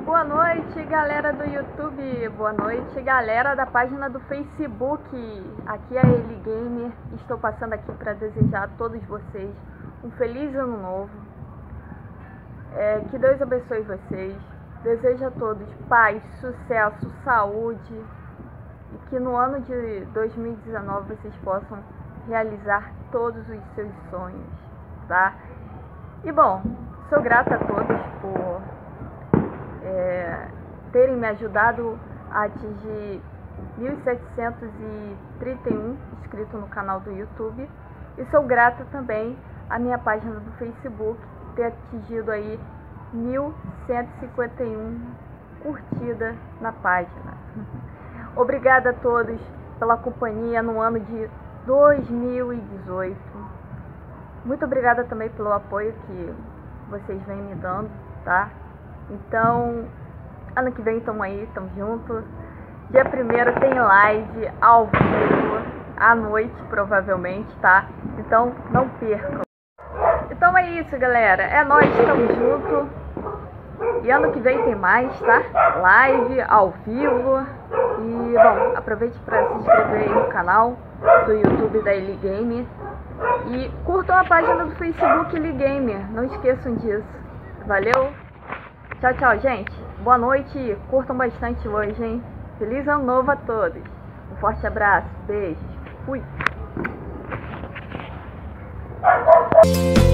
Boa noite, galera do YouTube. Boa noite, galera da página do Facebook. Aqui é a Eli Gamer. Estou passando aqui para desejar a todos vocês um feliz ano novo. Que Deus abençoe vocês. Desejo a todos paz, sucesso, saúde e que no ano de 2019 vocês possam realizar todos os seus sonhos, tá? E bom, sou grata a todos por terem me ajudado a atingir 1.731 inscritos no canal do YouTube. E sou grata também à minha página do Facebook ter atingido aí 1.151 curtidas na página. Obrigada a todos pela companhia no ano de 2018. Muito obrigada também pelo apoio que vocês vêm me dando, tá? Então, ano que vem estamos aí, estamos juntos. Dia 1º tem live ao vivo, à noite provavelmente, tá? Então, não percam. Então é isso, galera. É nóis, estamos juntos. E ano que vem tem mais, tá? Live, ao vivo. E, bom, aproveite para se inscrever aí no canal do YouTube da Eli Gamer. E curtam a página do Facebook Eli Gamer. Não esqueçam disso. Valeu! Tchau, tchau, gente. Boa noite e curtam bastante hoje, hein? Feliz ano novo a todos. Um forte abraço. Beijos. Fui.